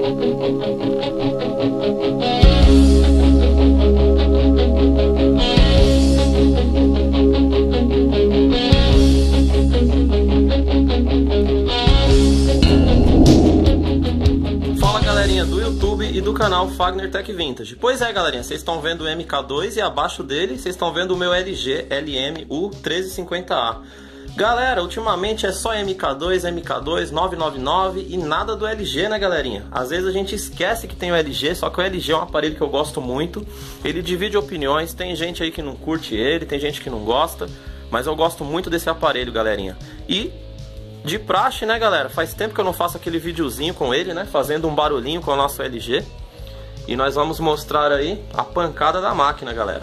Do YouTube e do canal Fagner Tech Vintage. Pois é, galerinha, vocês estão vendo o MK2 e abaixo dele vocês estão vendo o meu LG LM-U1350A. Galera, ultimamente é só MK2, MK2, 999 e nada do LG, né, galerinha? Às vezes a gente esquece que tem o LG, só que o LG é um aparelho que eu gosto muito. Ele divide opiniões, tem gente aí que não curte ele, tem gente que não gosta, mas eu gosto muito desse aparelho, galerinha. E de praxe, né, galera? Faz tempo que eu não faço aquele videozinho com ele, né? Fazendo um barulhinho com o nosso LG. E nós vamos mostrar aí a pancada da máquina, galera.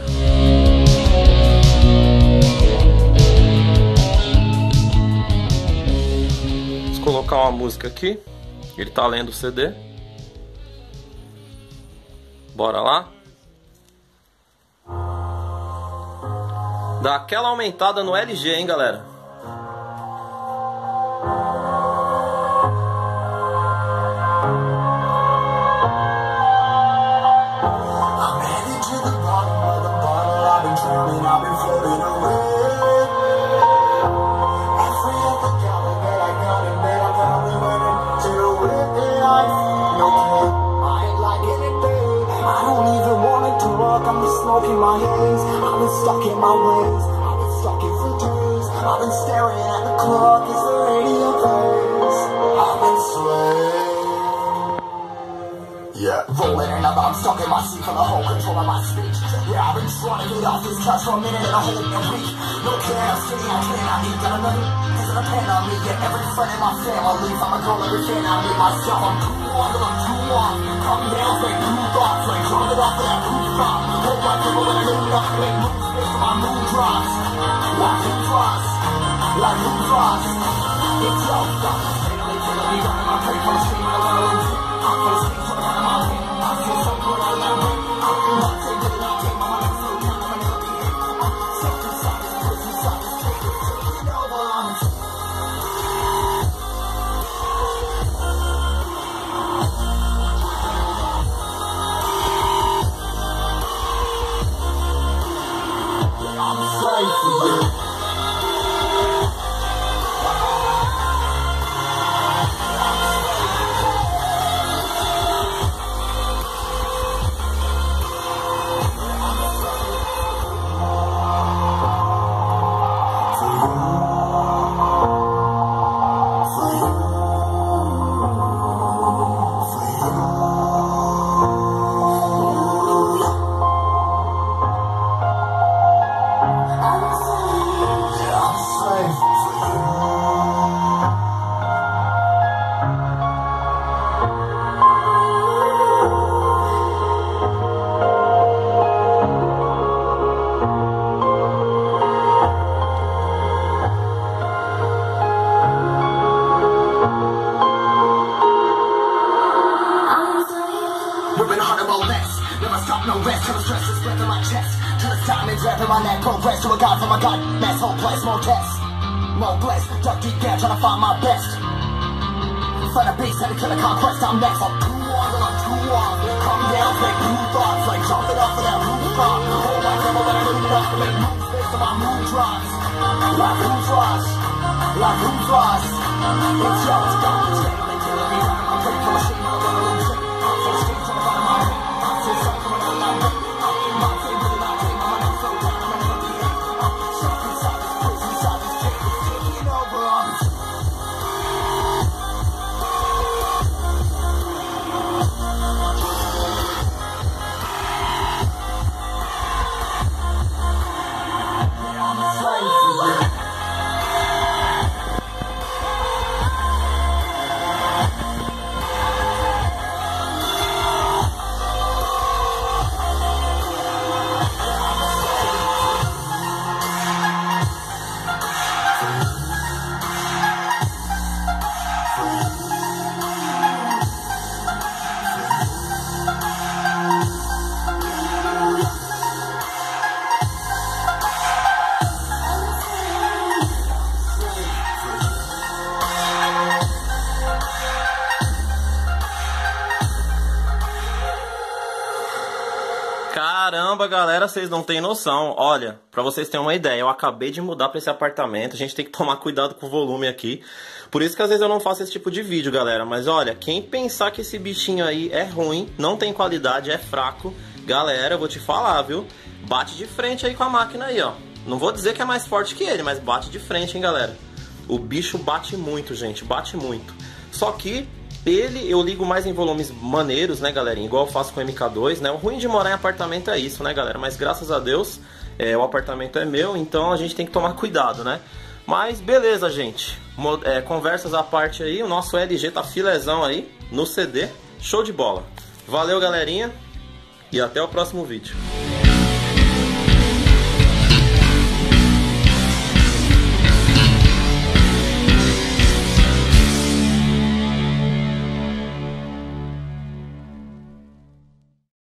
Vamos colocar uma música aqui. Ele tá lendo o CD. Bora lá. Dá aquela aumentada no LG, hein, galera? Smoking my haze, I've been stuck in my ways, I've been stuck in for days, I've been staring at the clock as the radio plays, I've been swayed. Yeah, rolling another, I'm stuck in my seat for the whole control of my speech. Yeah, I've been trying to get off this couch for a minute and a whole week. No care, I'm sitting, I cannot eat, got another cause of the pen on me. Yeah, every friend in my family, I'm a girl, everything I need myself, I'm too on, I'm too on. Come down, like blue thoughts, like drunk it off of that blue thought. Hold my people when I do nothing, make moves, based on my mood drops. Like who drops, like who drops. It's your stuff. Finally, finally, running my plate from the stream, I wanna lose it. I'm for the streets, I'm running my way. I feel so good, I love it. I'm not taking it, I'll take my money through, I'm gonna never be hit. Something solid, prison solid, taking over on it. I'm safe for you. No rest, till the stress is breath in my chest. Till the diamonds wrapping my neck, progress to a god from a god. Mass whole place, more tests, more blessed. Dug deep down, trying to find my best. Find a beast, headed to the conquest. I'm next. I'm too on, but I'm too on. Come down, make new thoughts, like jumping off of that rooftop. Hold my camera when I leave it off to make moves based on my mood drops. Like who drops, like who drops. It's yours, don't be taking me till every time I'm ready for a shit. I'm gonna lose it. I'm so scared, trying to find my way. I'm so sorry for what I'm doing. I'm in my table and I take my money so down. I'm gonna be it. I'm stuck inside this prison, inside this cage. It's taking over on me. Caramba, galera, vocês não têm noção. Olha, pra vocês terem uma ideia, eu acabei de mudar pra esse apartamento. A gente tem que tomar cuidado com o volume aqui. Por isso que às vezes eu não faço esse tipo de vídeo, galera. Mas olha, quem pensar que esse bichinho aí é ruim, não tem qualidade, é fraco, galera, eu vou te falar, viu? Bate de frente aí com a máquina aí, ó. Não vou dizer que é mais forte que ele, mas bate de frente, hein, galera. O bicho bate muito, gente, bate muito. Só que ele eu ligo mais em volumes maneiros, né, galerinha? Igual eu faço com o MK2, né? O ruim de morar em apartamento é isso, né, galera? Mas graças a Deus, o apartamento é meu, então a gente tem que tomar cuidado, né? Mas beleza, gente. Conversas à parte aí, o nosso LG tá filezão aí no CD. Show de bola. Valeu, galerinha. E até o próximo vídeo.